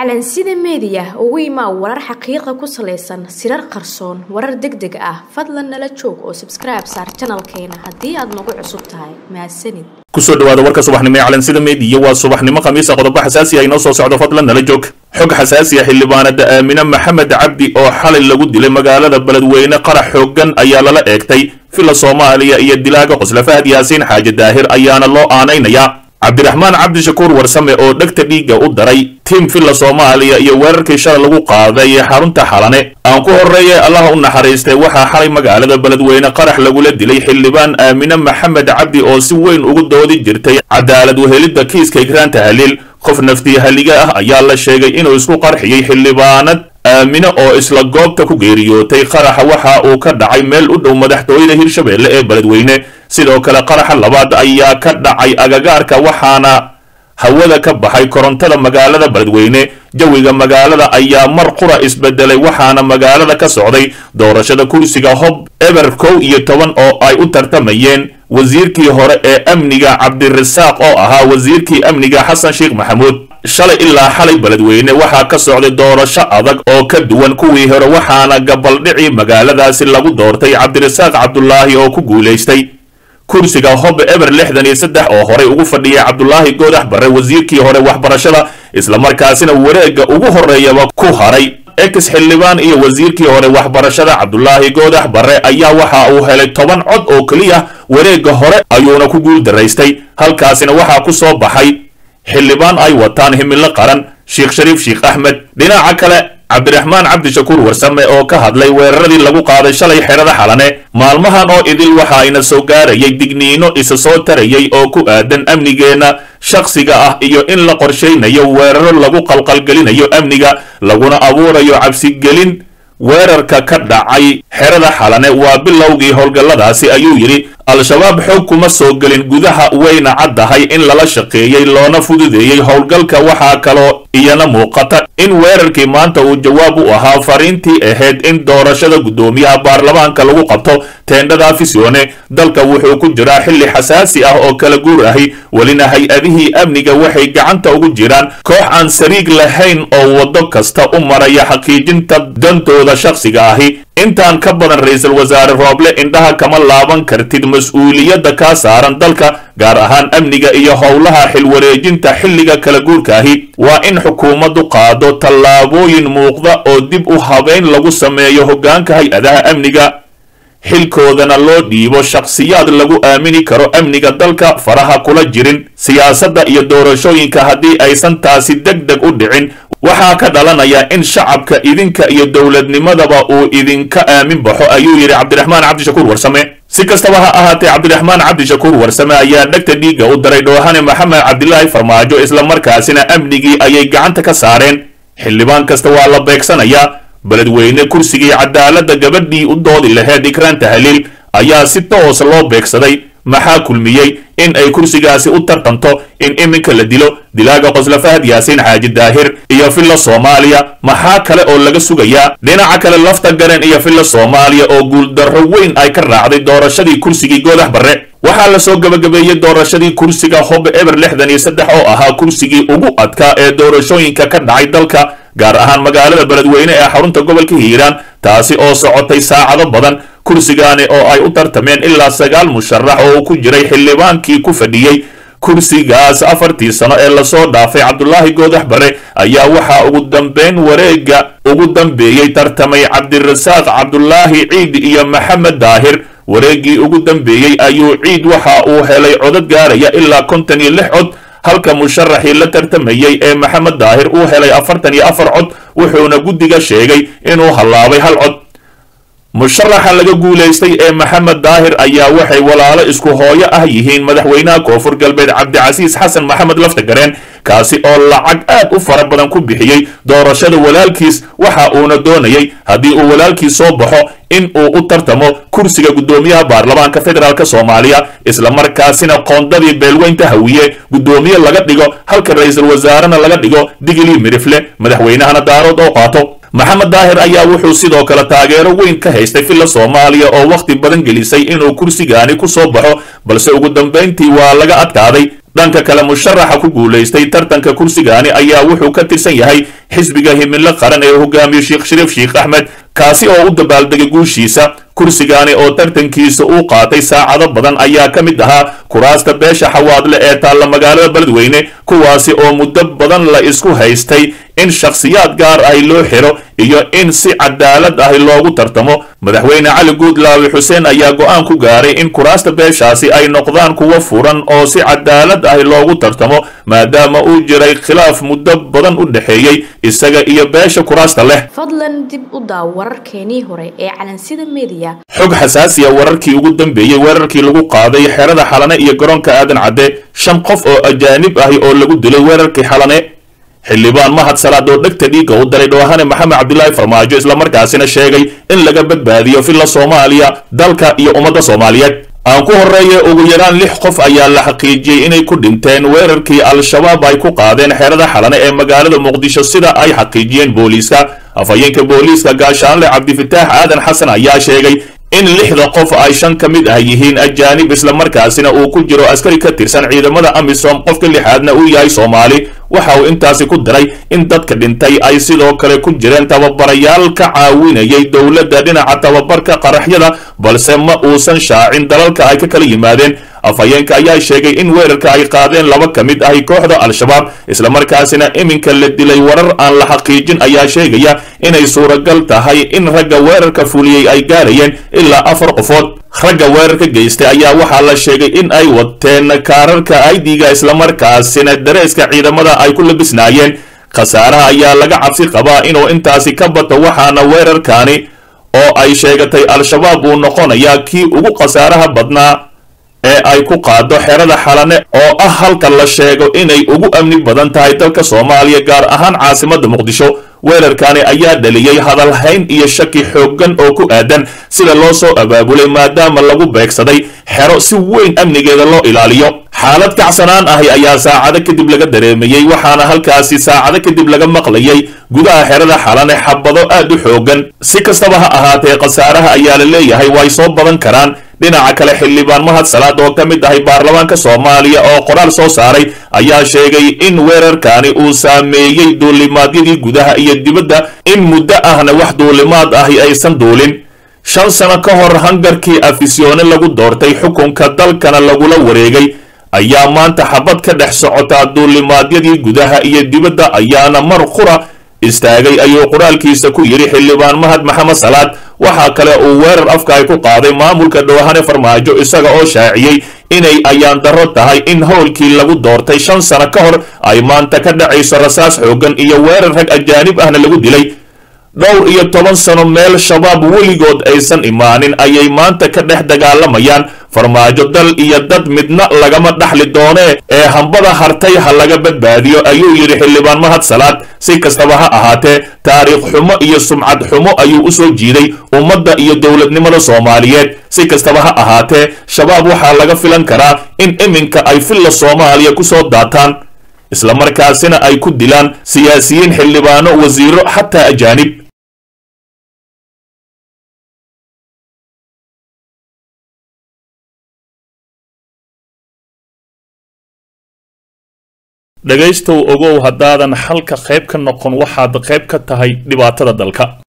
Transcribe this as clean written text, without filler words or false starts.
calansida media ugu imaa warar xaqiiqo ku saleysan sirar qarsoon warar degdeg ah fadlan nala joog oo subscribe saar channelkeena hadii aad nagu cusub tahay mahadsanid kusoo dhawaada warka subaxnimo ee calansida media waa subaxnimo khamiis qodobo xasaasi ah inoo soo socdo fadlan nala joog xog xasaasi ah xildhibaanada Aamina Maxamed Cabdi oo xalay lagu dilay magaalada Beledweyne qarax xoogan ayaa lala eegtay fila Soomaaliya iyo dilaaga qosla Fahad Yaasiin Xaaji Daahir ayaana loo aaneynaya Cabdiraxmaan Cabdi Shakuur Warsame oo dhagta dhiiga u daray team fila Soomaaliya iyo weerarkii shalay lagu qaaday xarunta Xalane aan ku horeeyay Allah u naxariistay waxa xalay magaalada Beledweyne qarax lagu la dilay xildhibaan Aamina Maxamed Cabdi oo si weyn ugu doodi jirtay cadaalad u helidda kiiska Ikraan Tahliil qof naftii haliga ah ayaa la sheegay inuu isku qarxiyay xildhibaanad Aamina oo isla goobta ku geeriyootay qaraxa waxa uu ka dhacay meel u dhow madaxtooyada Hirshabeelle ee Beledweyne sidoo kale qaraxa labaad ayaa ka dhacay agagaarka waxaana hawada ka baxay korontada magaalada Beledweyne jawiga magaalada ayaa mar qura isbedelay waxaana magaalada ka socday doorashada kursiga Hob Eber 11 oo ay u tartamayeen wasiirkii hore ee amniga Cabdirasaaq oo ahaa wasiirkii amniga Xasan Sheekh Maxamuud shalay ilaa xalay Beledweyne waxa ka socday doorasho adag oo ka duwan kuwii hore waxaana gabaldhici magaaladaasi lagu doortay Cabdirasaaq Cabdullaahi oo ku guuleystay kursiga Hob Eber 63 oo hore ugu fadhiyay Cabdullaahi Goodax Barre wasiirkii hore waxbarashada isla markaasina wareega ugu horeeyaba ku haray ex xildhibaan iyo wasiirkii hore waxbarashada Cabdullaahi Goodax Barre ayaa waxa uu helay 10 cod oo kaliya wareega hore ayuuna ku guul daraystay halkaasina waxa ku soo baxay xildhibaan ay wataan himilo qaran Sheekh Shariif Sheekh Ahmed dhinaca kale Cabdiraxmaan Cabdi Shakuur Warsame oo ka hadlay weeraradii lagu qaaday shalay xerada Xalane maalmahan oo idil waxa ayna soo gaarayay digniino isa soo tarayay oo ku aadan amnigeena shakhsiga ah iyo in la qorsheynayo weeraro lagu qalqalgelinayo amniga laguna abuurayo cabsi gelin weerarka ka dhacay xerada Xalane waa bilowgii howlgalladaasi ayuu yiri al-shabaab xoog kuma soo galin gudaha weyna caddahay in lala shaqeeyay loona fududeeyay howlgalka waxa kale iyana muuqata in weerarkii maanta uu jawaab u ahaa fariintii ahayd in doorashada gudoomiyaha baarlamaanka lagu qabto teendhada Afisione dalka wuxuu ku jiraa xilli xasaasi ah oo kala guur ahi walina hay-adihii amniga waxay gacanta ugu jiraan koox aan sariig lahayn oo wado kasta u maraya xaqiijinta dantooda shakhsiga ahi intaan ka badan ra'iisul wasaare Rooble indhaha kama laaban kartid mas'uuliyadda ka saaran dalka gaar ahaan amniga iyo howlaha xil wareejinta xilliga kala guurka ahi waa in xukuumaddu qaado tallaabooyin muuqda oo dib u habeyn lagu sameeyo hoggaanka hay-adaha amniga xilkoodana loo dhiibo shakhsiyaad lagu aamini karo amniga dalka faraha kula jirin siyaasadda iyo doorashooyinka haddii aysan taasi degdeg u dhicin waxaa ka dhalanaya in shacabka idinka iyo dowladnimadaba uu idinka aamin baxo ayuu yiri Cabdiraxmaan Cabdi Shakuur Warsame si kastaba ha ahaatee Cabdiraxmaan Cabdi Shakuur Warsame ayaa dhagta dhiiga u daray Doohane Maxamed Cabdilaahi Farmaajo isla markaasina amnigii ayay gacanta ka saareen xildhibaan kasta waa la beegsanaya Beledweyne kursigii cadaaladda gabadhii u doodi lahayd Ikraan Tahliil ayaa si toos loo beegsaday maxaa kulmiyay in ay kursigaasi u tartanto in iminka la dilo dilaaga qosla Fahad Yaasiin Xaaji Daahir iyo fila Soomaaliya maxaa kale oo laga sugayaa dhinaca kale lafta garan iyo fila Soomaaliya oo guul darro weyn ay ka raacday doorashadii kursigii Goodax Barre waxaa la soo gabagabeeyay doorashadii kursiga Hob Eber 63 oo ahaa kursigii ugu adkaa ee doorashooyinka ka dhacay dalka gaar ahaan magaalada Beledweyne ee xarunta gobolka Hiiraan taasi oo socotay saacado badan kursigaani oo ay u tartameen ilaa 9 musharax oo ku jiray xildhibaankii ku fadhiyay kursigaas 4 sano ee la soo dhaafay Cabdullaahi Goodax Barre ayaa waxa ugu dambeyn wareega ugu dambeeyay tartamay Cabdirasaaq Cabdullaahi Ciid iyo Maxamed Daahir wareegii ugu dambeeyay ayuu Ciid waxa uu helay codad gaaraya ilaa 56 cod halka musharaxii la tartamayay ee Maxamed Daahir uu helay 44 cod wuxuuna guddiga sheegay inuu halaabay hal cod musharaxa laga guuleystay ee Maxamed Daahir ayaa waxay walaalo isku hooyo ah yihiin madaxweynaha Koonfur Galbeed Cabdicasiis Xasan Maxamed Laftagareen kaasi oo lacag aad u fara badan ku bixiyay doorashada walaalkiis waxa uuna doonayay haddii uu walaalkiis soo baxo in uu u tartamo kursiga gudoomiyaha baarlamaanka federaalka Soomaaliya isla markaasina qoondadii beelweynta hawiye gudoomiye laga dhigo halka ra'iisul wasaarena laga dhigo Digili Mirifle madaxweynahana Daarood oo qaato Maxamed Daahir ayaa wuxuu sidoo kale taageero weyn ka haystay fila Soomaaliya oo waqti badan gelisay inuu kursigaani ku soo baxo balse ugu dambeyntii waa laga adkaaday dhanka kale musharaxa ku guulaystay tartanka kursigaani ayaa wuxuu ka tirsan yahay xisbiga himilo qaran ee hogaamiyo sheekh shariif sheekh axmed kaasi oo u dabaaldegay guushiisa kursigaani oo tartankiisa uu qaatay saacado badan ayaa ka mid ahaa kuraasta beesha xawaadle ee taalla magaalada beledweyne kuwaasi oo muddo badan la isku haystay in shakhsiyaad gaar ahi loo xiro iyo in si cadaalad ahi loogu tartamo madaxweyne cali guudlaawi xuseen ayaa go'aan ku gaaray in kuraasta beeshaasi ay noqdaan kuwo furan oo si cadaalad ahi loogu tartamo maadaama uu jiray khilaaf muddo badan u dhexeeyey isaga iyo beesha kuraasta leh. fadlan dib u daaw wararkeenii hore ee calansida media. xog xasaasiya wararkii ugu dambeeyey weerarkii lagu qaaday xerada xalane iyo garoonka aadan cadde 5 qof oo ajaanib ahi oo lagu dilay weerarkii xalane xildhibaan mahad salaad oo dhegta dhiigga u daray dhoohane maxamed cabdilaahi farmaajo islamarkaasina sheegay in laga badbaadiyo filla soomaaliya dalka iyo ummadda soomaaliyeed aan ku horeeye ugu yaraan 6 qof ayaa la xaqiijiyey inay ku dhinteen weerarkii al-shabaab ay ku qaadeen xerada xalane ee magaalada muqdisho sida ay xaqiijiyeen booliiska afhayeenka booliiska gaashaanle cabdifataax aadan xasan ayaa sheegay in 6 qof ay 5 ka mid ah yihiin ajaanib islamarkaasina uu ku jiro askari ka tirsan ciidamada amisom qofka 6aadna uu yahay soomaali waxa uu intaasi ku daray in dadka dhintay ay sidoo kale ku jireen tababarayaal ka caawinayay dowladda dhinaca tababarka qaraxyada balse ma uusan shaacin dalalka ay ka kala yimaadeen afhayeenka ayaa sheegay in weerarka ay qaadeen 2 ka mid ah kooxda al-shabaab islamarkaasina iminka la dilay warar aan la xaqiijin ayaa sheegaya inay suuragal tahay in ragga weerarka fuliyey ay gaarayeen ilaa 4 qofood ragga weerarka geystay ayaa waxaa la sheegay in ay wateen kaararka ID-ga islamarkaasina dareeska ciidamada ay ku labisnaayeen khasaaraha ayaa laga cabsi qabaa inuu intaasi ka bato waxaana weerarkaani oo ay sheegatay al-shabaab uu noqonayaa kii ugu khasaaraha badnaa ee ay ku qaado xerada xalane oo ah halka la sheego inay ugu amni badan tahay dalka Soomaaliya gaar ahaan caasimadda Muqdisho weerarkaani ayaa dhaliyay hadal hayn iyo shaki xooggan oo ku aadan sida loo soo abaabulay maadaama lagu beegsaday xero si weyn amnigeeda loo ilaaliyo xaalad kacsanaan ahi ayaa saacado kadib laga dareemayay waxaana halkaasi saacado kadib laga maqlayay gudaha xerada xalane xabado aad u xooggan si kastaba ha ahaatee khasaaraha ayaa la leeyahay way soo badan karaan dhinaca kale xildhibaan mahad salaad oo ka mid ahay baarlamaanka Soomaaliya oo qoraal soo saaray ayaa sheegay in weerarkaani uu saameeyay duulimaadyadii gudaha iyo dibadda in muddo ahna wax duulimaad ahi aysan duulin 5 sano ka hor hangarkii afisyoone lagu doortay xukunka dalkana lagula wareegay ayaa maanta xabad ka dhex socota duulimaadyadii gudaha iyo dibadda ayaana mar qura istaagay ayuu qoraalkiisa ku yiri xildhibaan mahad maxamed salaad waxa kale uu weerar afka ay ku qaaday maamulka dhoohane farmaajo isaga oo shaaciyay inay ayaan daro tahay in howlkii lagu doortay 5 sano ka hor ay maanta ka dhacayso rasaas xooggan iyo weerar rag ajaanib ahna lagu dilay dhowr iyo 10 sano meel shabaab weligood aysan imaanin ayay maanta ka dhex dagaalamayaan farmaajo dal iyo dad midna lagama dhaxli doonee ee hambada hartay ha laga badbaadiyo ayuu yiri xildhibaan mahad salaad si kastaba ha ahaatee taariikh xumo iyo sumcad xumo ayuu u soo jiiday ummadda iyo dowladnimada Soomaaliyeed si kastaba ha ahaatee shabaab waxaa laga filan karaa in iminka ay filla Soomaaliya ku soo daataan islamarkaasina ay ku dilaan siyaasiyiin xildhibaano wasiiro xataa ajaanib dhagaystow ogow haddaadan halka qayb ka noqon waxaad qayb ka tahay dhibaatada dalka.